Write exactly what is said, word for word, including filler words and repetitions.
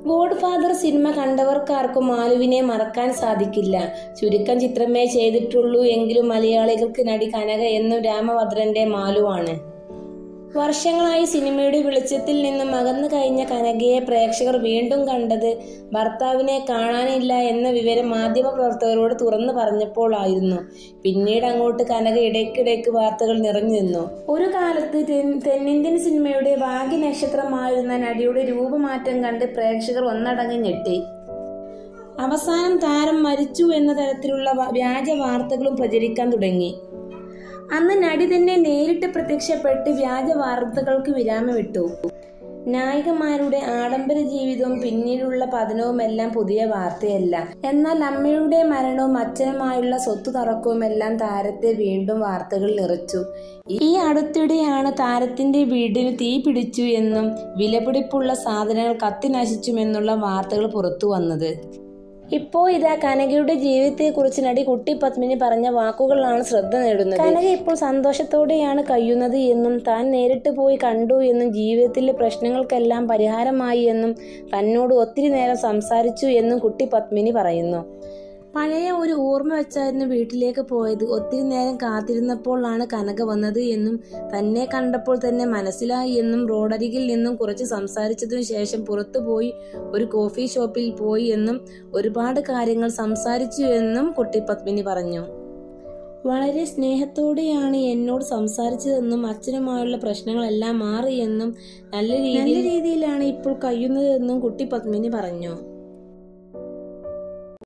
God father cinema കണ്ടവർക്കാർക്കും മാലുവിനെ മറക്കാൻ സാധിക്കില്ല. ചുരുക്കം ചിത്രമേ ചെയ്തിട്ടുള്ളൂ എങ്കിലും മലയാളികൾക്ക് നടി കനക എന്നും രാമഭദ്രന്റെ മാലുവാണ്. വർഷങ്ങളായി സിനിമയുടെ വെളിച്ചത്തിൽ നിന്നും അകന്നു കഴിഞ്ഞ കനകയെ പ്രേക്ഷകർ വീണ്ടും കണ്ടത് ഭർത്താവിനെ കാണാനില്ല എന്ന വിവരം മാധ്യമപ്രവർത്തകരോട് തുറന്നു പറഞ്ഞപ്പോഴായിരുന്നു. പിന്നീട് അങ്ങോട്ട് കനക ഇടയ്ക്കിടയ്ക്ക് വാർത്തകൾ നിറഞ്ഞു നിന്നു. ഒരു കാലത്ത് തെന്നിന്ത്യൻ സിനിമയുടെ ഭാഗ്യ നക്ഷത്രമായിരുന്ന നടിയുടെ രൂപമാറ്റം കണ്ട് പ്രേക്ഷകർ ഒന്നടങ്കം ഞെട്ടി. അവസാനം താരം മരിച്ചു എന്ന തരത്തിലുള്ള വ്യാജ വാർത്തകളും പ്രചരിക്കാൻ തുടങ്ങി. അന്ന് നടി തന്നെ നേരിട്ട് പ്രത്യക്ഷപ്പെട്ട് വ്യാജ വാർത്തകൾക്ക് വിരാമമിട്ടു. നായികമാരുടെ ആഡംബര ജീവിതവും പിന്നീടുള്ള പതനവുമെല്ലാം പുതിയ വാർത്തയല്ല. എന്നാൽ അമ്മയുടെ മരണവും അച്ഛനുമായുള്ള സ്വത്ത് തർക്കവുമെല്ലാം താരത്തെ വീണ്ടും വാർത്തകൾ നിറച്ചു. ഈ അടുത്തിടെയാണ് താരത്തിന്റെ വീടിന് തീ പിടിച്ചു എന്നും വിലപിടിപ്പുള്ള സാധനങ്ങൾ കത്തി നശിച്ചുമെന്നുള്ള വാർത്തകൾ പുറത്തു വന്നത്. ഇപ്പോ ഇതാ കനകയുടെ ജീവിതത്തെക്കുറിച്ച് നടി കുട്ടി പത്മിനി പറഞ്ഞ വാക്കുകളാണ് ശ്രദ്ധ നേടുന്നത്. കനക ഇപ്പോൾ സന്തോഷത്തോടെയാണ് കഴിയുന്നത് എന്നും താൻ നേരിട്ട് പോയി കണ്ടു എന്നും ജീവിതത്തിലെ പ്രശ്നങ്ങൾക്കെല്ലാം പരിഹാരമായി എന്നും തന്നോട് ഒത്തിരി നേരം സംസാരിച്ചു എന്നും കുട്ടി പത്മിനി പറയുന്നു. പഴയ ഒരു ഓർമ്മ വെച്ചായിരുന്നു വീട്ടിലേക്ക് പോയത്. ഒത്തിരി നേരം കാത്തിരുന്നപ്പോഴാണ് കനക വന്നത് എന്നും തന്നെ കണ്ടപ്പോൾ തന്നെ മനസ്സിലായി എന്നും റോഡരികിൽ നിന്നും കുറച്ച് സംസാരിച്ചതിനു ശേഷം പുറത്തു പോയി ഒരു കോഫി ഷോപ്പിൽ പോയി എന്നും ഒരുപാട് കാര്യങ്ങൾ സംസാരിച്ചു എന്നും കുട്ടി പത്മിനി പറഞ്ഞു. വളരെ സ്നേഹത്തോടെയാണ് എന്നോട് സംസാരിച്ചതെന്നും അച്ഛനുമായുള്ള പ്രശ്നങ്ങളെല്ലാം മാറിയെന്നും നല്ല രീതിയിലാണ് ഇപ്പോൾ കഴിയുന്നതെന്നും കുട്ടി പത്മിനി പറഞ്ഞു.